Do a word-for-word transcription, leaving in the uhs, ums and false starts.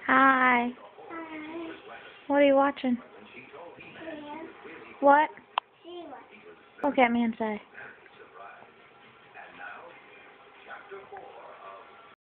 Hi. What are you watching? What? Look at me and say.